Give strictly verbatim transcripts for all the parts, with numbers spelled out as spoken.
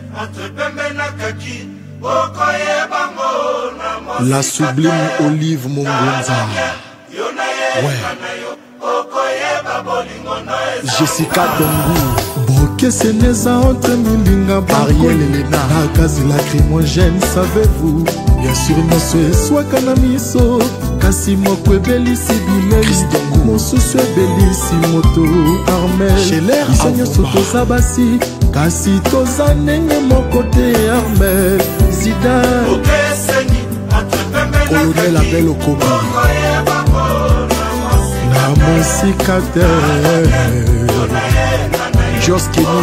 La sublime Olive Mongonza. Ouais. Jessica Dongo. Boke seneza entre milinga Ariel Elena. La case lacrymogène, savez-vous? Bien sûr, moso eswaka na miso. Kasi moko ebelisi bilei. Mosusu ebelisi moto. Armel. Scheller. Biso nyonso toza basi. Kasi toza ndenge moko te. Armel. Zidane. Colonel Abel Okomi. Na mosika te. Jos Kenny.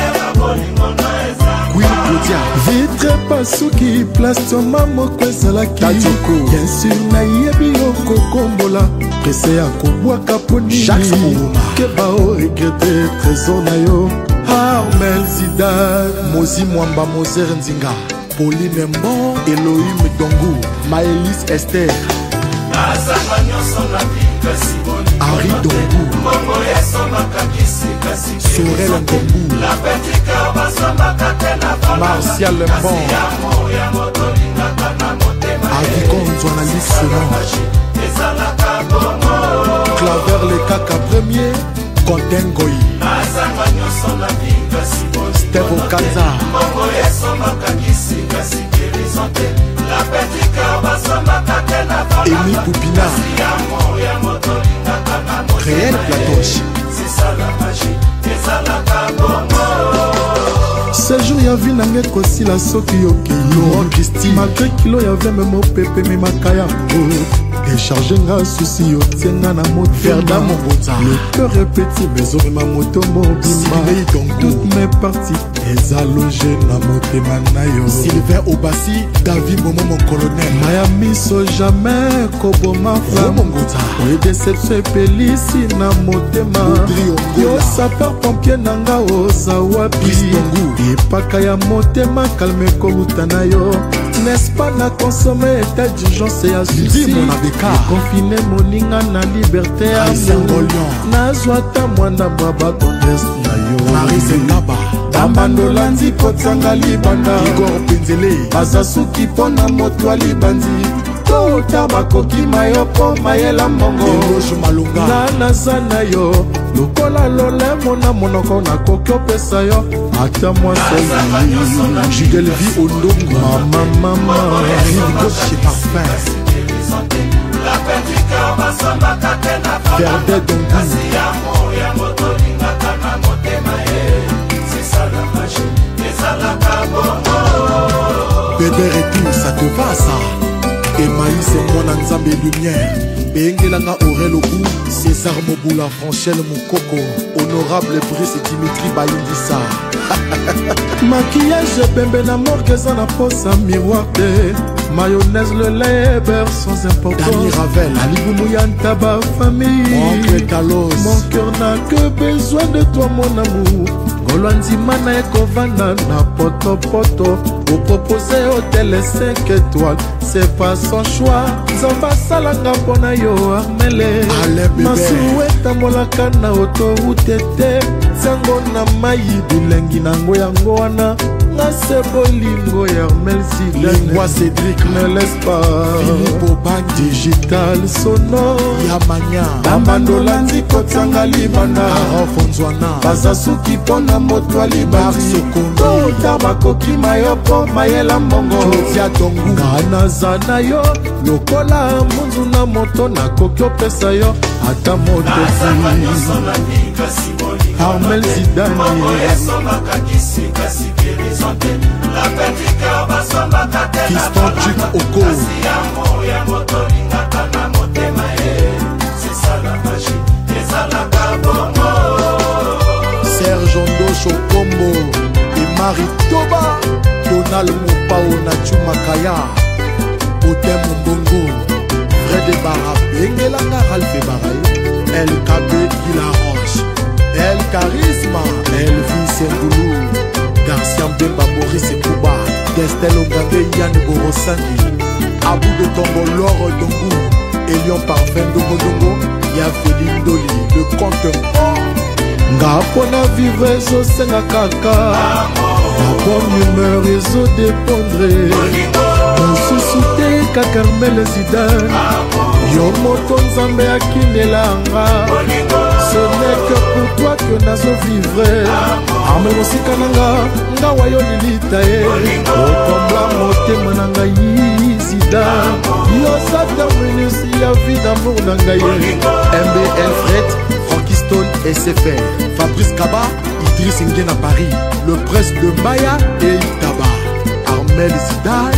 Queen Claudia. Vitre pasuki plastoma moko ezalaki. Bien sûr nayebi okokombola. Presse ya kobwaka po nini. Keba o regrete trésor na yo. Armel Zidane. Mozi Mwamba Moser Nzinga. Pauline Mbo. Elohim Dongo. Maëlys Esther. Henri Dongo. Sorel Ngombu. Martial Mbon. Avicon Journaliste Solange. Claver Le Kaka Premier. Kontengoy. Steve Okaza. Amy Poupina. Réel Platoche. Ce jour ya vi na nge kosila soki yoki Laurent Christine. malgré kilo ya vi memo pepe me makaya décharge nga susi yo tienga na moto Verda Mongonza. le cœur est petit mais omema moto mobimba Sylvain Dongo. toutes mes parties eza loge na motema na yo Sylvain Obasi. David Momo mon colonel. maya miso jamais koboma flamme Mongonza. oye déception epelisi na motema Audrey Ongola. yo sapeur pompier na nga oza wapi Brice Dongo. epaka ya motema kalme koluta na yo n'est-ce pas na consommer état d'urgence ya Dis mon abeka. confine moninga na liberté ya Aïsangolion. nazwa ta mwana baba tendresse na yo Marise Ngaba. dambandola nziko tianga libanda Igor Penzele. baza suki mpo na moto alibandi tota bakoki mayo mpo mayela mbongo Eloge Malonga. nga naza na yo lokola lolemo na monoko nakoki opesa yo ata mwasoi Judel Vi Ondongo. mama mama Rivigo chez Parfum. Verdet Dongo. Pédère et tout, ça te va ça. Emmaïs et mon Nzambe Lumière. Bengelanga Aurel Ogou. César Moboula, Franchel Moukoko. Honorable Brice et Dimitri Bayindissa. maquillage pembe na morke eza na posa miroir te mayonnaise le lait beurre sans Dani importance Ravel. alibumu ya ntaba famille Oncle Talos. mon cœur n'a que besoin de toi mon amour ngolo nzima na ekovanda na potopoto opropose hotel cinq étoiles c'est pas son choix nzambe asalanga mpo na yo armele Alain Bébert. masuwa etambolaka na autoroute te tiango na mai bilengi nango yango wana nga se bolingo ya Armel Zidane Lingua Cédric. ne laisse pas Philippe Aubin. digital sonore Yamanya. bambandola nziko tianga libanda Fonzwana. baza suki mpo na moto alibari tota bakoki mayo mpo mayela mbongo Claudia Dongo. nga naza na yo lokola munzu na moto nakoki opesa yo ata moto Armel Zidane Fiston Duc Oko. Serge Ondo Chokombo. Et Marie Toba. Donald Mopao Nachu Makaya. Otem Mbongo. Fred Barra Bengelanga Ralph Baray. El Kabé Gilaroche. El Charisma. Elvis Ngoulou. Garcia Mbemba Maurice Kouba. Destel Ongange Yann Borosangi. Abou de Tombo Laure Dongo. Elion Parfum Dongo Dongo. Yafeli Ndoli. Le compte. nga mpona vivre ezosenga kaka La bonne humeur ezodépendre mosusu te ka Carmel Zidane yo moto nzambe akinelanga. Ce n'est que pour toi que nazo vivre ame mosika nanga ngawa yo lilita e okombla motema na ngai Zidane yo sa terminus ya vie d'amour na ngai. M B L Fred, Franky Stone S F R, Fabrice Kaba, Idriss Nguyen à Paris, le prince de Maya et Itaba, Armel Zidane.